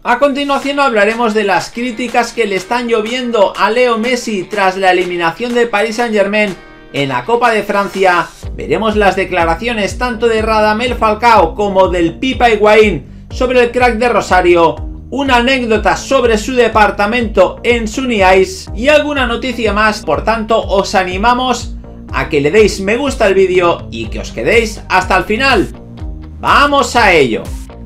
A continuación hablaremos de las críticas que le están lloviendo a Leo Messi tras la eliminación del Paris Saint-Germain en la Copa de Francia. Veremos las declaraciones tanto de Radamel Falcao como del Pipa Higuaín sobre el crack de Rosario, una anécdota sobre su departamento en Sunny-Eyes y alguna noticia más. Por tanto, os animamos a que le deis me gusta al vídeo y que os quedéis hasta el final. ¡Vamos a ello!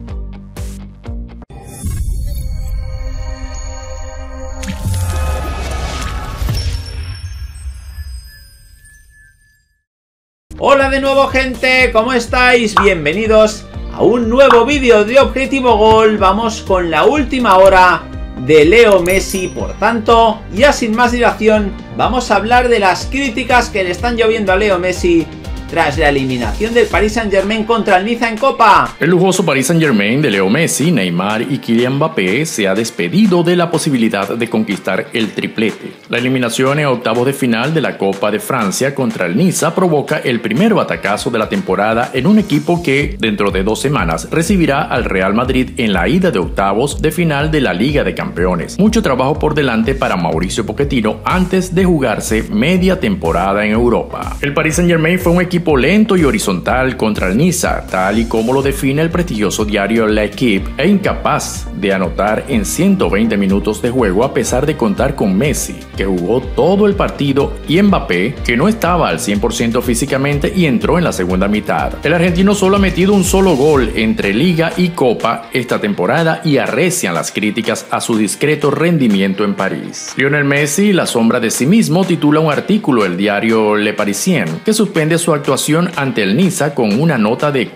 Hola de nuevo, gente, ¿cómo estáis? Bienvenidos a un nuevo vídeo de Objetivo Gol. Vamos con la última hora de Leo Messi. Por tanto, ya sin más dilación, vamos a hablar de las críticas que le están lloviendo a Leo Messi tras la eliminación del Paris Saint-Germain contra el Niza en Copa. El lujoso Paris Saint-Germain de Leo Messi, Neymar y Kylian Mbappé se ha despedido de la posibilidad de conquistar el triplete. La eliminación en octavos de final de la Copa de Francia contra el Niza provoca el primer batacazo de la temporada en un equipo que, dentro de 2 semanas, recibirá al Real Madrid en la ida de octavos de final de la Liga de Campeones. Mucho trabajo por delante para Mauricio Pochettino antes de jugarse media temporada en Europa. El Paris Saint-Germain fue un equipo lento y horizontal contra el Niza, tal y como lo define el prestigioso diario L'Équipe, e incapaz de anotar en 120 minutos de juego a pesar de contar con Messi, que jugó todo el partido, y Mbappé, que no estaba al 100% físicamente y entró en la segunda mitad. El argentino solo ha metido un solo gol entre Liga y Copa esta temporada y arrecian las críticas a su discreto rendimiento en París. Lionel Messi, la sombra de sí mismo, titula un artículo el diario Le Parisien, que suspende su actuación ante el Niza con una nota de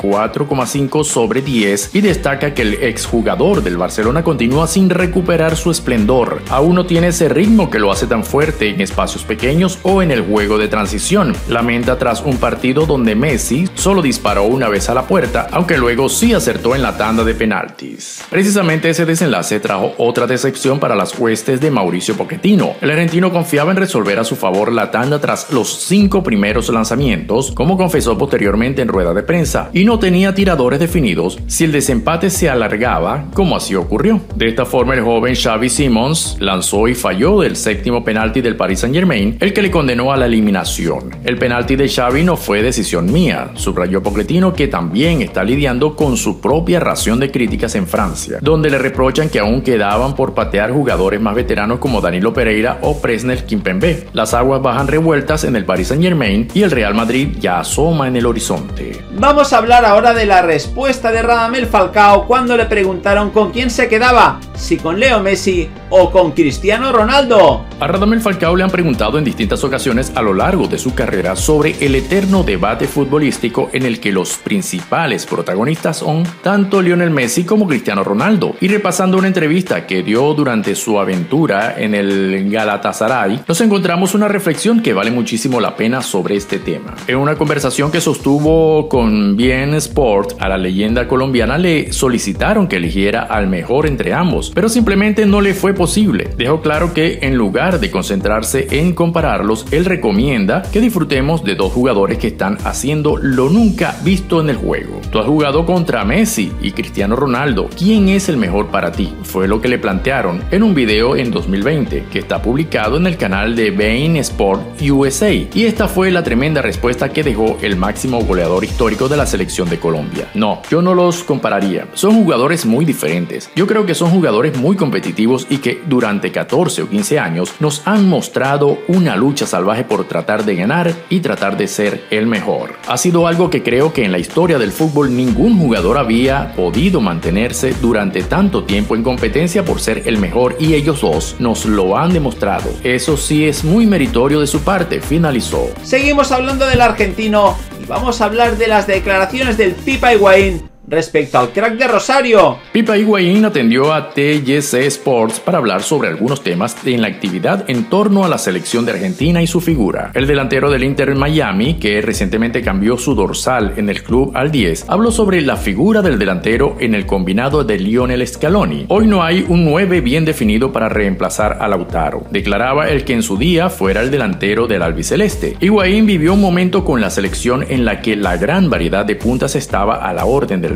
4,5 sobre 10 y destaca que el exjugador del Barcelona continúa sin recuperar su esplendor. Aún no tiene ese ritmo que lo hace tan fuerte en espacios pequeños o en el juego de transición. Lamenta tras un partido donde Messi solo disparó una vez a la puerta, aunque luego sí acertó en la tanda de penaltis. Precisamente ese desenlace trajo otra decepción para las huestes de Mauricio Pochettino. El argentino confiaba en resolver a su favor la tanda tras los 5 primeros lanzamientos, como confesó posteriormente en rueda de prensa, y no tenía tiradores definidos si el desempate se alargaba, como así ocurrió. De esta forma, el joven Xavi Simons lanzó y falló del 7º penalti del Paris Saint-Germain, el que le condenó a la eliminación. El penalti de Xavi no fue decisión mía, subrayó Pochettino, que también está lidiando con su propia ración de críticas en Francia, donde le reprochan que aún quedaban por patear jugadores más veteranos como Danilo Pereira o Presnel Kimpembe. Las aguas bajan revueltas en el Paris Saint-Germain y el Real Madrid ya asoma en el horizonte. Vamos a hablar ahora de la respuesta de Radamel Falcao cuando le preguntaron con quién se quedaba, si con Leo Messi o con Cristiano Ronaldo. A Radamel Falcao le han preguntado en distintas ocasiones a lo largo de su carrera sobre el eterno debate futbolístico en el que los principales protagonistas son tanto Lionel Messi como Cristiano Ronaldo. Y repasando una entrevista que dio durante su aventura en el Galatasaray, nos encontramos una reflexión que vale muchísimo la pena sobre este tema. En una conversación que sostuvo con beIN Sport, a la leyenda colombiana le solicitaron que eligiera al mejor entre ambos, pero simplemente no le fue posible. Dejó claro que en lugar de concentrarse en compararlos, él recomienda que disfrutemos de 2 jugadores que están haciendo lo nunca visto en el juego. Tú has jugado contra Messi y Cristiano Ronaldo. ¿Quién es el mejor para ti? Fue lo que le plantearon en un video en 2020 que está publicado en el canal de beIN Sport USA, y esta fue la tremenda respuesta que dejó el máximo goleador histórico de la selección de Colombia. No, yo no los compararía. Son jugadores muy diferentes. Yo creo que son jugadores muy competitivos y que durante 14 o 15 años nos han mostrado una lucha salvaje por tratar de ganar y tratar de ser el mejor. Ha sido algo que creo que en la historia del fútbol ningún jugador había podido mantenerse durante tanto tiempo en competencia por ser el mejor, y ellos dos nos lo han demostrado. Eso sí es muy meritorio de su parte, finalizó. Seguimos hablando del argentino y vamos a hablar de las declaraciones del Pipa Higuaín respecto al crack de Rosario. Pipa Higuaín atendió a TJC Sports para hablar sobre algunos temas en la actividad en torno a la selección de Argentina y su figura. El delantero del Inter Miami, que recientemente cambió su dorsal en el club al 10, habló sobre la figura del delantero en el combinado de Lionel Scaloni. Hoy no hay un 9 bien definido para reemplazar a Lautaro, declaraba el que en su día fuera el delantero del albiceleste. Higuaín vivió un momento con la selección en la que la gran variedad de puntas estaba a la orden del día.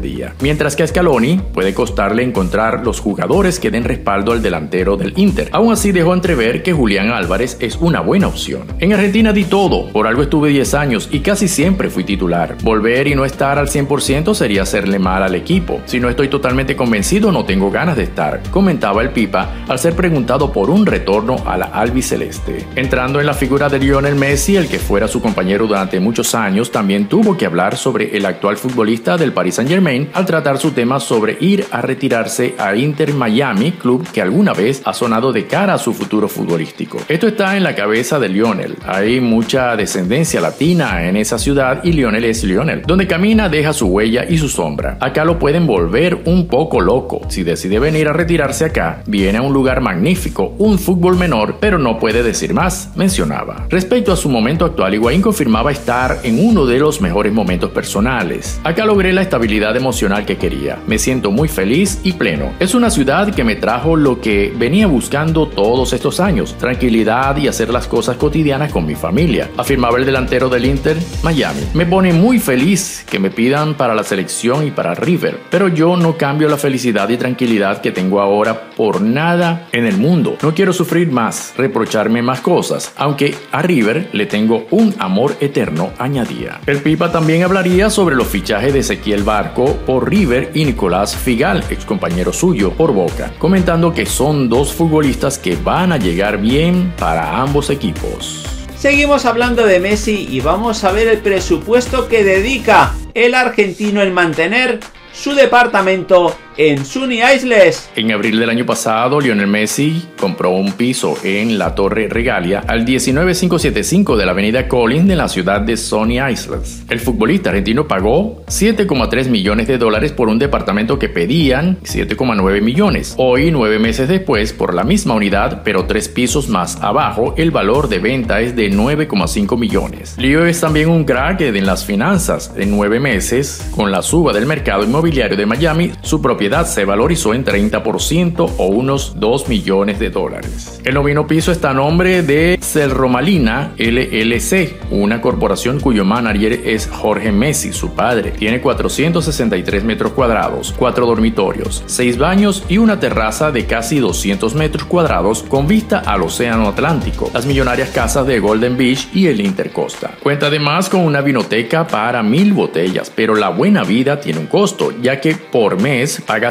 día. Mientras que a Scaloni puede costarle encontrar los jugadores que den respaldo al delantero del Inter. Aún así dejó entrever que Julián Álvarez es una buena opción. En Argentina di todo, por algo estuve 10 años y casi siempre fui titular. Volver y no estar al 100% sería hacerle mal al equipo. Si no estoy totalmente convencido, no tengo ganas de estar, comentaba el Pipa al ser preguntado por un retorno a la albiceleste. Entrando en la figura de Lionel Messi, el que fuera su compañero durante muchos años, también tuvo que hablar sobre el actual futbolista del Paris Saint-Germain al tratar su tema sobre ir a retirarse a Inter Miami, club que alguna vez ha sonado de cara a su futuro futbolístico. Esto está en la cabeza de Lionel. Hay mucha descendencia latina en esa ciudad y Lionel es Lionel. Donde camina deja su huella y su sombra. Acá lo pueden volver un poco loco. Si decide venir a retirarse acá, viene a un lugar magnífico, un fútbol menor, pero no puede decir más, mencionaba. Respecto a su momento actual, Higuaín confirmaba estar en uno de los mejores momentos personales. Acá logré la estabilidad emocional que quería. Me siento muy feliz y pleno. Es una ciudad que me trajo lo que venía buscando todos estos años, tranquilidad y hacer las cosas cotidianas con mi familia, afirmaba el delantero del Inter Miami. Me pone muy feliz que me pidan para la selección y para River, pero yo no cambio la felicidad y tranquilidad que tengo ahora por nada en el mundo. No quiero sufrir más, reprocharme más cosas, aunque a River le tengo un amor eterno, añadía. El Pipa también hablaría sobre los fichajes de Ezequiel Barco por River y Nicolás Figal, ex compañero suyo, por Boca, comentando que son dos futbolistas que van a llegar bien para ambos equipos. Seguimos hablando de Messi y vamos a ver el presupuesto que dedica el argentino en mantener su departamento en Sunny Isles. En abril del año pasado, Lionel Messi compró un piso en la Torre Regalia al 19575 de la avenida Collins de la ciudad de Sunny Isles. El futbolista argentino pagó $7,3 millones por un departamento que pedían $7,9 millones. Hoy, 9 meses después, por la misma unidad, pero 3 pisos más abajo, el valor de venta es de $9,5 millones. Leo es también un crack en las finanzas. En 9 meses, con la suba del mercado inmobiliario de Miami, su propiedad se valorizó en 30% o unos $2 millones. El noveno piso está a nombre de Cerromalina LLC, una corporación cuyo manager es Jorge Messi, su padre. Tiene 463 metros cuadrados, 4 dormitorios, 6 baños y una terraza de casi 200 metros cuadrados con vista al océano Atlántico, las millonarias casas de Golden Beach y el Intercosta. Cuenta además con una vinoteca para 1000 botellas, pero la buena vida tiene un costo, ya que por mes paga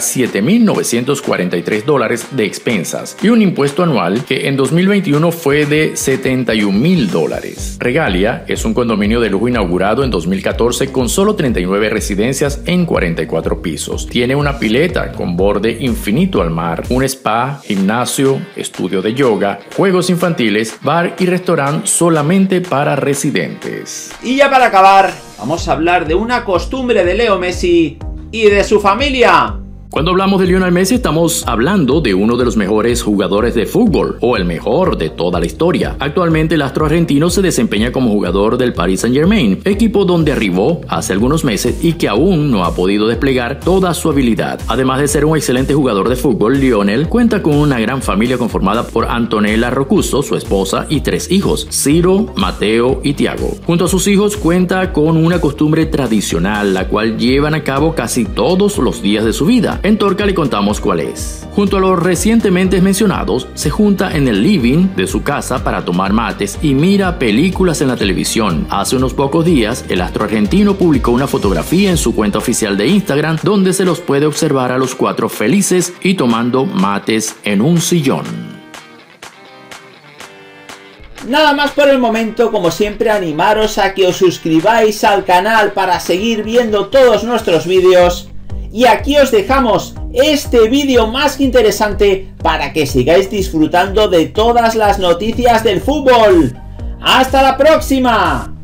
$7,943 de expensas y un impuesto anual que en 2021 fue de $71,000. Regalia es un condominio de lujo inaugurado en 2014 con solo 39 residencias en 44 pisos. Tiene una pileta con borde infinito al mar, un spa, gimnasio, estudio de yoga, juegos infantiles, bar y restaurante solamente para residentes. Y ya para acabar, vamos a hablar de una costumbre de Leo Messi y de su familia. Cuando hablamos de Lionel Messi estamos hablando de uno de los mejores jugadores de fútbol, o el mejor de toda la historia. Actualmente el astro argentino se desempeña como jugador del Paris Saint-Germain, equipo donde arribó hace algunos meses y que aún no ha podido desplegar toda su habilidad. Además de ser un excelente jugador de fútbol, Lionel cuenta con una gran familia conformada por Antonella Roccuzzo, su esposa, y 3 hijos, Ciro, Mateo y Tiago. Junto a sus hijos cuenta con una costumbre tradicional, la cual llevan a cabo casi todos los días de su vida. En Torca le contamos cuál es. Junto a los recientemente mencionados, se junta en el living de su casa para tomar mates y mira películas en la televisión. Hace unos pocos días, el astro argentino publicó una fotografía en su cuenta oficial de Instagram donde se los puede observar a los 4 felices y tomando mates en un sillón. Nada más por el momento, como siempre animaros a que os suscribáis al canal para seguir viendo todos nuestros vídeos. Y aquí os dejamos este vídeo más que interesante para que sigáis disfrutando de todas las noticias del fútbol. ¡Hasta la próxima!